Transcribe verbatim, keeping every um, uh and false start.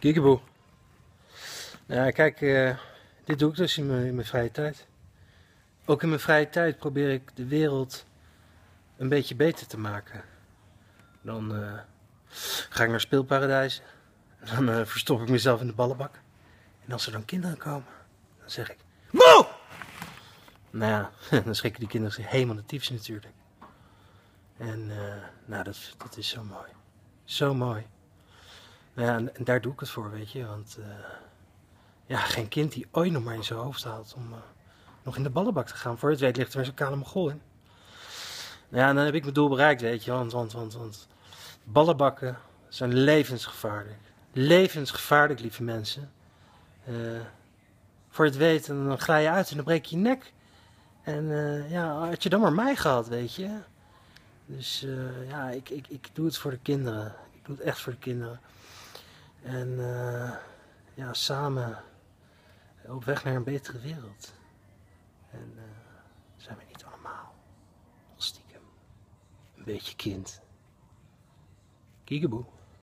Kiekeboe. Ja, kijk, uh, dit doe ik dus in mijn, in mijn vrije tijd. Ook in mijn vrije tijd probeer ik de wereld een beetje beter te maken. Dan uh, ga ik naar speelparadijzen. Dan uh, verstop ik mezelf in de ballenbak. En als er dan kinderen komen, dan zeg ik... Moe! Nou ja, dan schrikken die kinderen zich helemaal de tyfus natuurlijk. En uh, nou, dat, dat is zo mooi. Zo mooi. Nou ja, en, en daar doe ik het voor, weet je. Want uh, ja, geen kind die ooit nog maar in zijn hoofd haalt om uh, nog in de ballenbak te gaan. Voor het weet ligt er weer zo'n kale mogol in. Nou ja, en dan heb ik mijn doel bereikt, weet je. Want, want, want, want ballenbakken zijn levensgevaarlijk. Levensgevaarlijk, lieve mensen. Uh, voor het weet, dan glij je uit en dan breek je je nek. En uh, ja, had je dan maar mij gehad, weet je. Dus uh, ja, ik, ik, ik doe het voor de kinderen. Ik doe het echt voor de kinderen. En uh, ja, samen op weg naar een betere wereld. En uh, zijn we niet allemaal stiekem een beetje kind. Kiekeboe.